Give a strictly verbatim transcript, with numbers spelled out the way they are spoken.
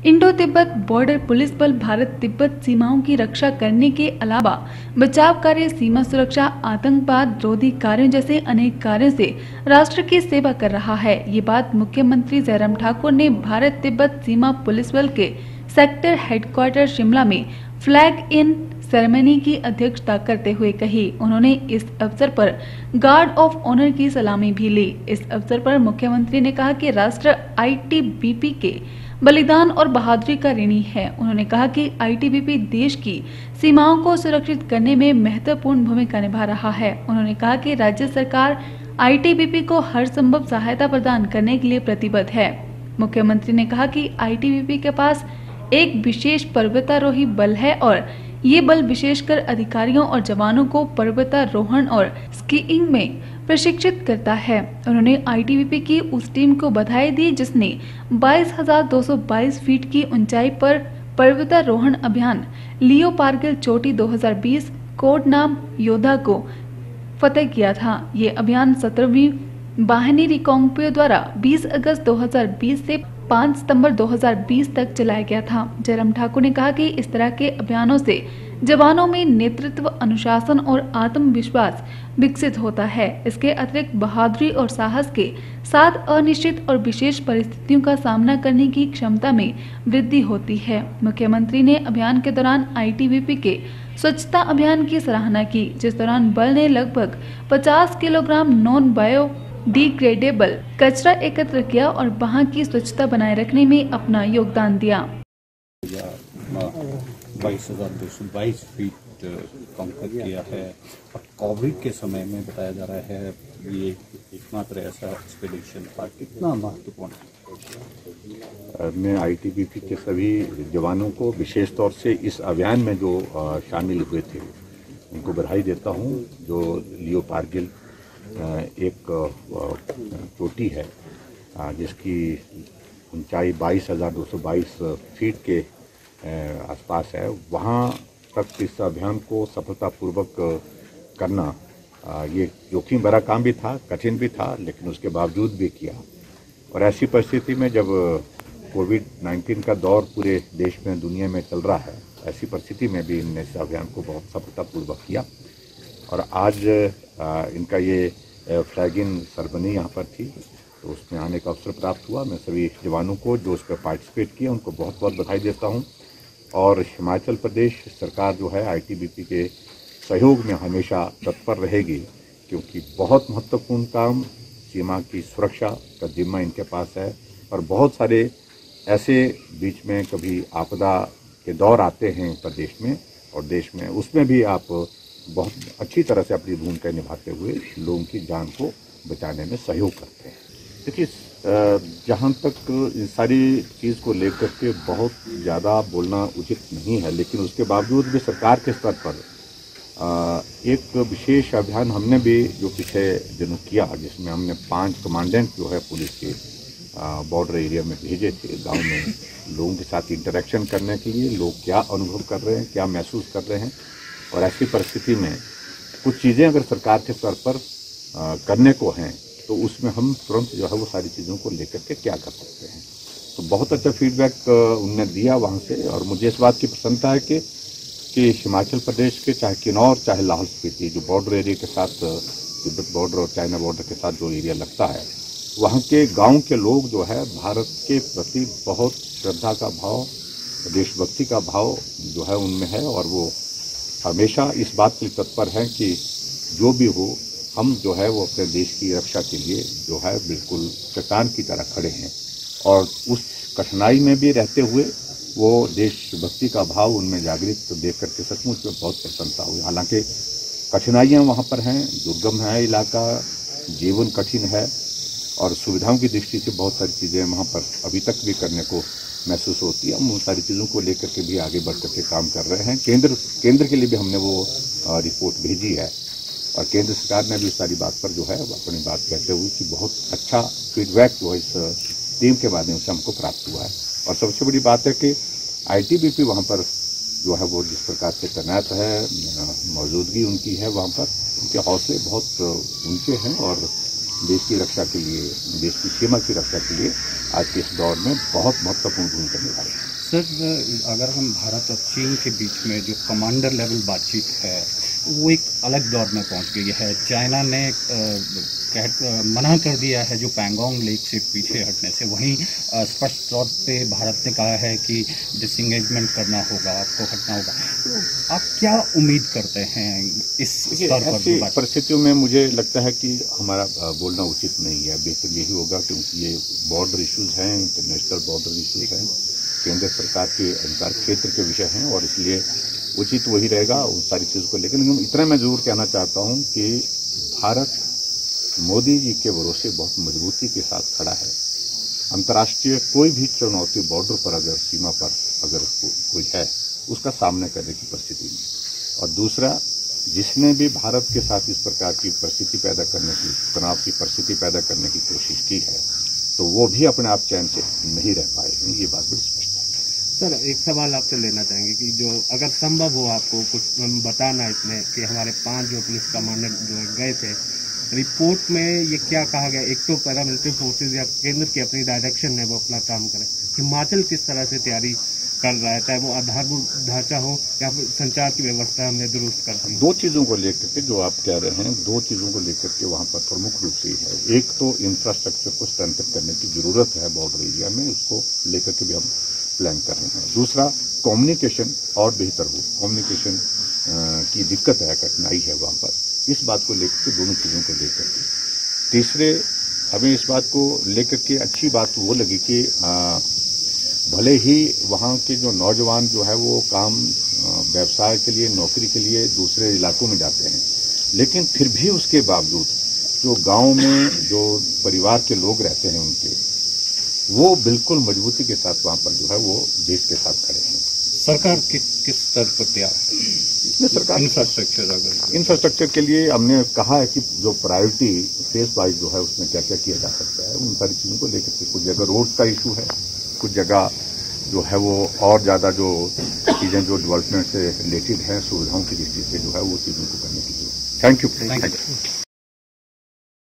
Indo Tibet border police बल भारत तिब्बत सीमाओं की रक्षा करने के अलावा बचाव कार्य, सीमा सुरक्षा, आतंकवाद रोधी कार्यों जैसे अनेक कार्यों से राष्ट्र की सेवा कर रहा है। ये बात मुख्यमंत्री जयराम ठाकुर ने भारत तिब्बत सीमा पुलिस बल के सेक्टर हेडक्वार्टर शिमला में फ्लैग इन सेरेमनी की अध्यक्षता करते हुए कही। उन्होंने इस अवसर पर गार्ड ऑफ ऑनर की सलामी भी ली। इस अवसर पर मुख्यमंत्री ने कहा कि राष्ट्र आई टी बी पी के बलिदान और बहादुरी का ऋणी है। उन्होंने कहा कि आई टी बी पी देश की सीमाओं को सुरक्षित करने में महत्वपूर्ण भूमिका निभा रहा है। उन्होंने कहा कि राज्य सरकार आई टी बी पी को हर संभव सहायता प्रदान करने के लिए प्रतिबद्ध है। मुख्यमंत्री ने कहा कि आई टी बी पी के पास एक विशेष पर्वतारोही बल है और ये बल विशेषकर अधिकारियों और जवानों को पर्वतारोहण और स्कीइंग में प्रशिक्षित करता है। उन्होंने आई टी बी पी की उस टीम को बधाई दी जिसने बाईस हज़ार दो सौ बाईस फीट की ऊंचाई पर पर्वतारोहण अभियान लियो पार्गिल चोटी दो हज़ार बीस कोड नाम योद्धा को फतेह किया था। ये अभियान सत्रहवीं वाहिनी रिकांगपिओ द्वारा बीस अगस्त दो हज़ार बीस से पाँच सितंबर दो हज़ार बीस तक चलाया गया था। जयराम ठाकुर ने कहा कि इस तरह के अभियानों से जवानों में नेतृत्व, अनुशासन और आत्मविश्वास विकसित होता है। इसके अतिरिक्त बहादुरी और साहस के साथ अनिश्चित और विशेष परिस्थितियों का सामना करने की क्षमता में वृद्धि होती है। मुख्यमंत्री ने अभियान के दौरान आई टी बी पी के स्वच्छता अभियान की सराहना की, जिस दौरान बल ने लगभग पचास किलोग्राम नॉन बायो डिग्रेडेबल कचरा एकत्र किया और वहां की स्वच्छता बनाए रखने में अपना योगदान दिया। बाईस हजार दो सौ बाईस फीट कंकर किया है और कोविड के समय में बताया जा रहा है ये एकमात्र ऐसा एक्सपीडिशन था। कितना महत्वपूर्ण है? मैं आई टी बी पी के सभी जवानों को विशेष तौर से इस अभियान में जो शामिल हुए थे उनको बधाई देता हूं। जो लियो पार्गिल एक चोटी है जिसकी ऊंचाई बाईस हज़ार दो सौ बाईस फीट के आसपास है, वहाँ तक इस अभियान को सफलतापूर्वक करना ये जोखिम भरा काम भी था, कठिन भी था, लेकिन उसके बावजूद भी किया। और ऐसी परिस्थिति में जब कोविड नाइन्टीन का दौर पूरे देश में, दुनिया में चल रहा है, ऐसी परिस्थिति में भी इनने इस अभियान को बहुत सफलतापूर्वक किया। और आज इनका ये फ्लैग इन सेरेमनी यहाँ पर थी, तो उसमें आने का अवसर प्राप्त हुआ। मैं सभी जवानों को जो उस पर पार्टिसिपेट किए उनको बहुत बहुत बधाई देता हूँ। और हिमाचल प्रदेश सरकार जो है आई टी बी पी के सहयोग में हमेशा तत्पर रहेगी, क्योंकि बहुत महत्वपूर्ण काम सीमा की सुरक्षा का जिम्मा इनके पास है। और बहुत सारे ऐसे बीच में कभी आपदा के दौर आते हैं प्रदेश में और देश में, उसमें भी आप बहुत अच्छी तरह से अपनी भूमिका निभाते हुए लोगों की जान को बचाने में सहयोग करते हैं। देखिए, जहाँ तक इस सारी चीज़ को लेकर के बहुत ज़्यादा बोलना उचित नहीं है, लेकिन उसके बावजूद भी सरकार के स्तर पर एक विशेष अभियान हमने भी जो पिछले दिनों किया, जिसमें हमने पांच कमांडेंट जो है पुलिस के बॉर्डर एरिया में भेजे थे, गांव में लोगों के साथ इंटरेक्शन करने के लिए, लोग क्या अनुभव कर रहे हैं, क्या महसूस कर रहे हैं। और ऐसी परिस्थिति में कुछ चीज़ें अगर सरकार के स्तर पर आ, करने को हैं, तो उसमें हम तुरंत जो है वो सारी चीज़ों को लेकर के क्या कर सकते हैं। तो बहुत अच्छा फीडबैक उनने दिया वहाँ से। और मुझे इस बात की प्रसन्नता है कि कि हिमाचल प्रदेश के चाहे किन्नौर चाहे लाहौल स्पीति, जो बॉर्डर एरिया के साथ तिब्बत बॉर्डर और चाइना बॉर्डर के साथ जो एरिया लगता है, वहाँ के गाँव के लोग जो है भारत के प्रति बहुत श्रद्धा का भाव, देशभक्ति का भाव जो है उनमें है। और वो हमेशा इस बात के लिए तत्पर हैं कि जो भी हो, हम जो है वो अपने देश की रक्षा के लिए जो है बिल्कुल चट्टान की तरह खड़े हैं। और उस कठिनाई में भी रहते हुए वो देशभक्ति का भाव उनमें जागृत देख करके सचमुच में बहुत प्रसन्नता हुई। हालांकि कठिनाइयाँ वहाँ पर हैं, दुर्गम है इलाका, जीवन कठिन है और सुविधाओं की दृष्टि से बहुत सारी चीज़ें वहाँ पर अभी तक भी करने को महसूस होती है। हम उन सारी चीज़ों को लेकर के भी आगे बढ़ करके काम कर रहे हैं। केंद्र केंद्र के लिए भी हमने वो रिपोर्ट भेजी है और केंद्र सरकार ने भी इस सारी बात पर जो है अपनी बात कहते हुए कि बहुत अच्छा फीडबैक जो है इस टीम के माध्यम से हमको प्राप्त हुआ है। और सबसे बड़ी बात है कि आई टी बी पी वहाँ पर जो है वो जिस प्रकार से तैनात है, मौजूदगी उनकी है वहाँ पर, उनके हौसले बहुत ऊंचे हैं और देश की रक्षा के लिए, देश की सीमा की रक्षा के लिए आज के इस दौर में बहुत महत्वपूर्ण भूमिका निभा रहे हैं। सर, अगर हम भारत और चीन के बीच में जो कमांडर लेवल बातचीत है वो एक अलग दौर में पहुंच गई है। चाइना ने कह मना कर दिया है जो पैंगोंग लेक से पीछे हटने से, वहीं स्पष्ट तौर पे भारत ने कहा है कि डिसएंगेजमेंट करना होगा, आपको हटना होगा। तो आप क्या उम्मीद करते हैं इस स्तर पर? परिस्थितियों में मुझे लगता है कि हमारा बोलना उचित नहीं है। बेहतर यही होगा क्योंकि ये बॉर्डर इश्यूज हैं, इंटरनेशनल बॉर्डर इश्यूज हैं, केंद्र सरकार के अधिकार क्षेत्र के विषय हैं, और इसलिए उचित वही रहेगा उन सारी चीज़ों को लेकर। लेकिन इतना मैं जरूर कहना चाहता हूं कि भारत मोदी जी के भरोसे बहुत मजबूती के साथ खड़ा है। अंतर्राष्ट्रीय कोई भी चुनौती बॉर्डर पर अगर सीमा पर अगर कोई है उसका सामना करने की परिस्थिति में। और दूसरा, जिसने भी भारत के साथ इस प्रकार की परिस्थिति पैदा करने की, तनाव की परिस्थिति पैदा करने की कोशिश की है, तो वो भी अपने आप चैन से नहीं रह पाए हैं। ये बात बड़ी स्पष्ट है। सर, एक सवाल आपसे लेना चाहेंगे कि जो अगर संभव हो आपको कुछ बताना इसमें कि हमारे पांच जो पुलिस कमांडर जो गए थे, रिपोर्ट में ये क्या कहा गया? एक तो पैरामिलिट्री फोर्सेज या केंद्र की अपनी डायरेक्शन है वो अपना काम करें, हिमाचल किस तरह से तैयारी कर रहा है, चाहे वो आधारभूत ढांचा हो या फिर संचार की व्यवस्था हमने दुरुस्त कर दी? दो चीजों को लेकर के जो आप कह रहे हैं, दो चीजों को लेकर के वहां पर प्रमुख रूप से है। एक तो इंफ्रास्ट्रक्चर को स्ट्रेंथन करने की जरूरत है बॉर्डर एरिया में, उसको लेकर के भी हम प्लान कर रहे हैं। दूसरा, कम्युनिकेशन और बेहतर हो, कम्युनिकेशन की दिक्कत है, कठिनाई है वहां पर, इस बात को लेकर के, दोनों चीजों को लेकर के। तीसरे, हमें इस बात को लेकर के अच्छी बात वो लगी कि आ, भले ही वहाँ के जो नौजवान जो है वो काम व्यवसाय के लिए, नौकरी के लिए दूसरे इलाकों में जाते हैं, लेकिन फिर भी उसके बावजूद जो गांव में जो परिवार के लोग रहते हैं उनके, वो बिल्कुल मजबूती के साथ वहाँ पर जो है वो देश के साथ खड़े हैं। सरकार कि, किस स्तर पर तैयार है? सरकार इंफ्रास्ट्रक्चर अगर इंफ्रास्ट्रक्चर के लिए हमने कहा है कि जो प्रायोरिटी फेज वाइज जो है उसमें क्या क्या किया जा सकता है, उन सारी चीजों को लेकर के। कुछ जगह रोड का इशू है, कुछ जगह जो है वो और ज्यादा जो चीजें जो डेवलपमेंट से रिलेटेड हैं, सुविधाओं की दृष्टि से जो है वो चीजों को करने की जरूरत। Thank you. Thank you.